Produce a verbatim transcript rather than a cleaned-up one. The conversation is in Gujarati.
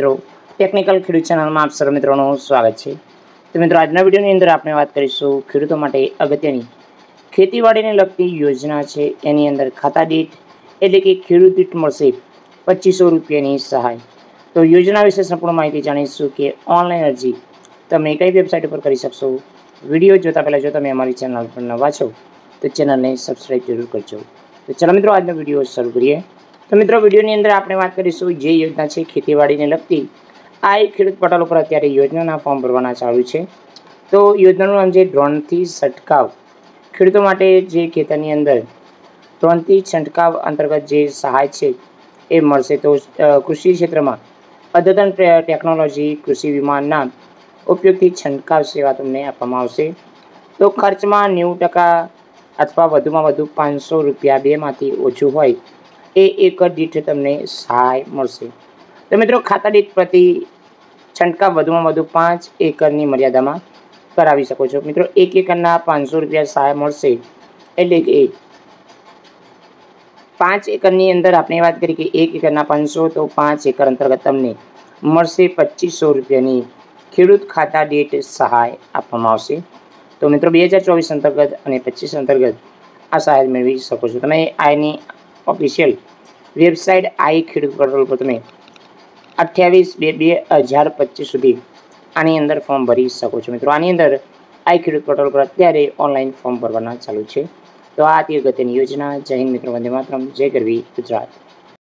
મિત્રો ટેકનિકલ ખેડૂત ચેનલમાં આપ સર્વ મિત્રોનું સ્વાગત છે। તો મિત્રો આજના વિડીયોની અંદર આપણે વાત કરીશું ખેડૂતો માટે અગત્યની ખેતીવાડીને લગતી યોજના છે। એની અંદર ખાતા દીઠ એટલે કે ખેડૂત દીઠ મળશે પચીસો રૂપિયાની સહાય। તો યોજના વિશે સંપૂર્ણ માહિતી જાણીશું કે ઓનલાઈન અરજી તમે કઈ વેબસાઇટ ઉપર કરી શકશો। વિડીયો જોતા પહેલાં જો તમે અમારી ચેનલ પર નવા છો તો ચેનલને સબસ્ક્રાઈબ જરૂર કરજો। તો ચાલો મિત્રો આજનો વિડીયો શરૂ કરીએ। તો મિત્રો વિડીયોની અંદર આપણે વાત કરીશું જે યોજના છે ખેતીવાડીને લગતી આ એક ખેડૂત પોર્ટલ ઉપર અત્યારે યોજનાના ફોર્મ ભરવાના ચાલુ છે। તો યોજનાનું નામ છે ડ્રોનથી છંટકાવ। ખેડૂતો માટે જે ખેતરની અંદર ડ્રોનથી છંટકાવ અંતર્ગત જે સહાય છે એ મળશે। તો કૃષિ ક્ષેત્રમાં અદ્યતન ટેકનોલોજી કૃષિ વિમાનના ઉપયોગથી છંટકાવ સેવા તમને આપવામાં આવશે। તો ખર્ચમાં નેવું ટકા અથવા વધુમાં વધુ પાંચસો રૂપિયા બેમાંથી ઓછું હોય એ એકર દીઠ તમને સહાય મળશે। તો મિત્રો ખાતા દીઠ પ્રતિ છંટકાવ વધુમાં વધુ પાંચ એકરની મર્યાદામાં કરાવી શકો છો। મિત્રો એક એકરના પાંચસો રૂપિયા સહાય મળશે એટલે કે પાંચ એકરની અંદર આપણે વાત કરી કે એક એકરના પાંચસો તો પાંચ એકર અંતર્ગત તમને મળશે પચીસો રૂપિયાની ખેડૂત ખાતા દીઠ સહાય આપવામાં આવશે। તો મિત્રો બે હજાર ચોવીસ અંતર્ગત અને પચીસ અંતર્ગત આ સહાય મેળવી શકો છો। તમે આની ઓફિશિયલ વેબસાઇટ આઈ ખેડૂત પોર્ટલ પર તમે અઠ્યાવીસ બે બે હજાર પચીસ સુધી આની અંદર ફોર્મ ભરી શકો છો। મિત્રો આની અંદર આઈ ખેડૂત પોર્ટલ પર અત્યારે ઓનલાઈન ફોર્મ ભરવાના ચાલુ છે। તો આ હતી અગત્યની યોજના। જય હિન્દ મિત્રો, વંદે માતરમ, જય ગરવી ગુજરાત।